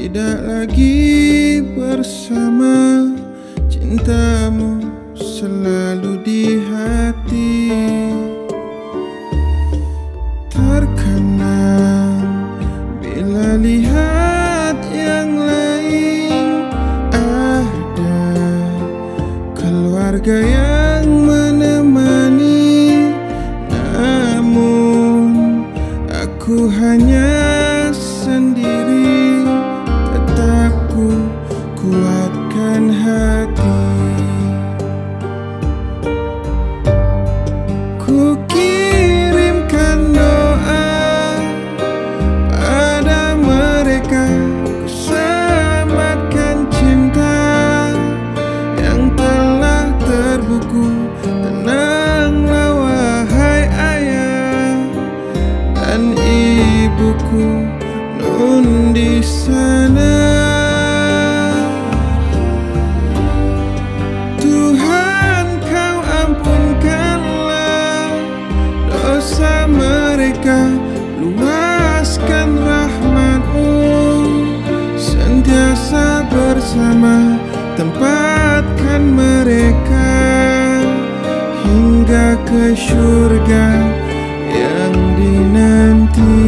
tidak lagi bersama, cintamu selalu di hati. Terkenang bila lihat yang lain, ada keluarga yang menemani, namun aku hanya sendiri. Tetap ku kuatkan hati. Ku kirimkan doa pada mereka, ku sematkan cinta yang telah terbuku. Tenanglah wahai ayah dan ibuku nun di sana. Tuhan, kau ampunkanlah dosa mereka, luaskan rahmat-Mu, sentiasa bersama, tempatkan mereka hingga ke surga yang dinanti.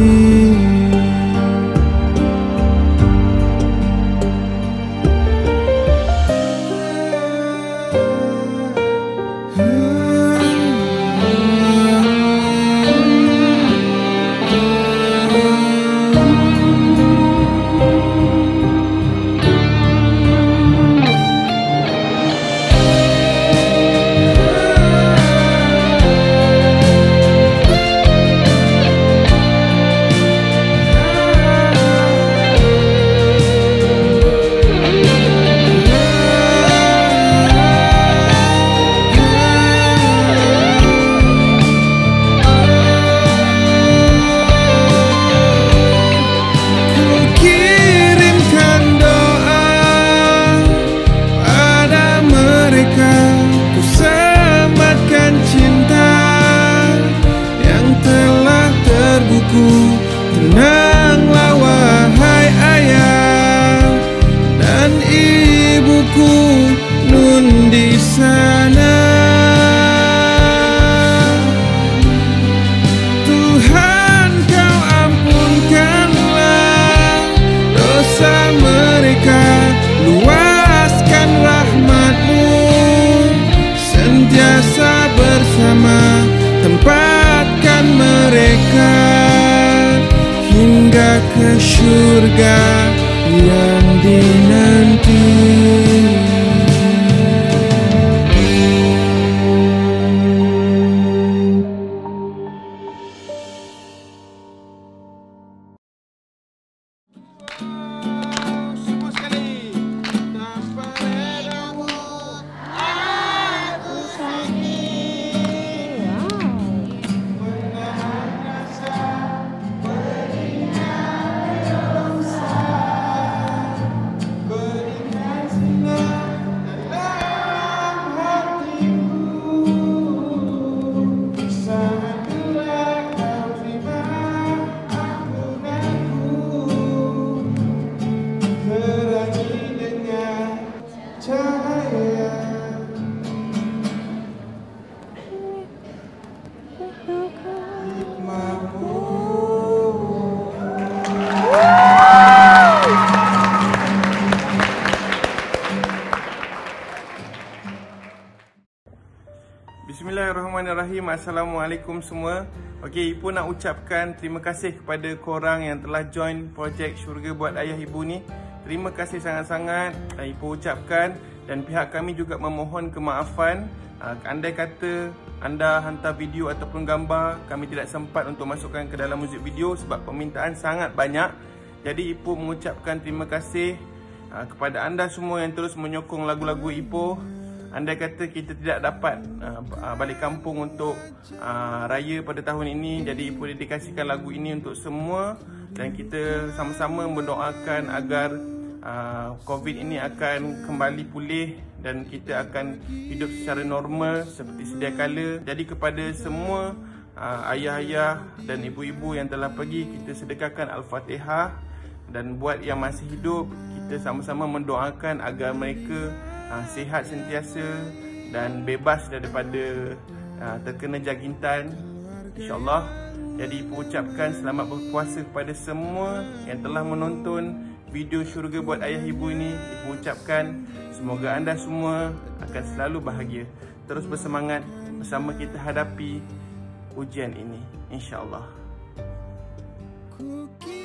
Tenanglah wahai ayah dan ibuku nun di sana. Tuhan, kau ampunkanlah dosa mereka, luaskan rahmat-Mu, sentiasa bersama, tempatkan mereka hingga ke surga yang dinanti. Semua sekali. Tanpa redamu aku sakit. Menahan rasa Bismillahirrahmanirrahim. Assalamualaikum semua. Okey, Ibu nak ucapkan terima kasih kepada korang yang telah join projek Syurga Buat Ayah Ibu ni. Terima kasih sangat-sangat Ibu ucapkan, dan pihak kami juga memohon kemaafan. Andai kata anda hantar video ataupun gambar, kami tidak sempat untuk masukkan ke dalam muzik video sebab permintaan sangat banyak. Jadi Ibu mengucapkan terima kasih kepada anda semua yang terus menyokong lagu-lagu Ibu. Andai kata kita tidak dapat balik kampung untuk raya pada tahun ini, jadi Ibu dedikasikan lagu ini untuk semua, dan kita sama-sama mendoakan agar COVID ini akan kembali pulih dan kita akan hidup secara normal seperti sedia kala. Jadi kepada semua ayah-ayah dan ibu-ibu yang telah pergi, kita sedekahkan Al-Fatihah Dan buat yang masih hidup, kita sama-sama mendoakan agar mereka sihat sentiasa dan bebas daripada terkena jangkitan, InsyaAllah. Jadi Ibu ucapkan selamat berpuasa kepada semua yang telah menonton video Syurga Buat Ayah Ibu ini. Ibu ucapkan semoga anda semua akan selalu bahagia. Terus bersemangat bersama kita hadapi ujian ini, InsyaAllah.